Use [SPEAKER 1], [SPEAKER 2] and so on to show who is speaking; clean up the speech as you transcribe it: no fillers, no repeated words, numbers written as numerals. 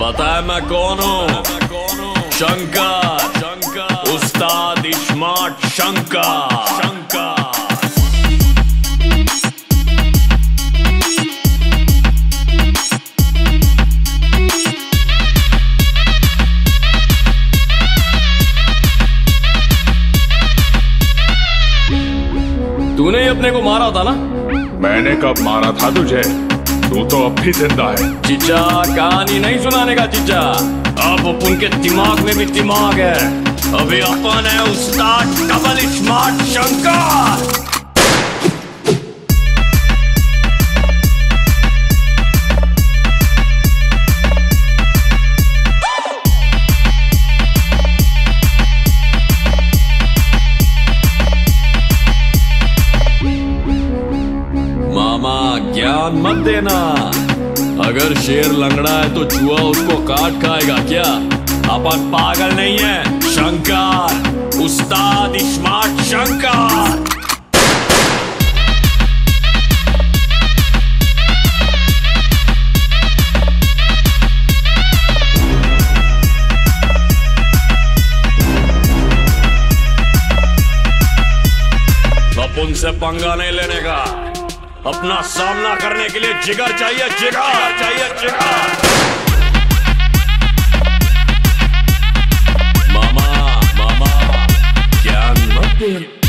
[SPEAKER 1] पता है मैं कौन हूँ? शंकर, उस्ताद स्मार्ट शंकर। तूने ही अपने को मारा था ना?
[SPEAKER 2] मैंने कब मारा था तुझे? तू तो अब भी जिंदा है।
[SPEAKER 1] चिचा, कहानी नहीं सुनाने का चिचा। अब अपन के दिमाग में भी दिमाग है। अभी अपन है उस्ताद डबल स्मार्ट शंकर। मामा ज्ञान मत देना। अगर शेर लंगड़ा है तो चूहा उसको काट खाएगा क्या? अपन पागल नहीं है। शंकर, उस्ताद स्मार्ट शंकर। अपन से पंगा नहीं लेने का। अपना सामना करने के लिए जिगर चाहिए, जिगर चाहिए, जिगर। मामा ज्ञान मत दे।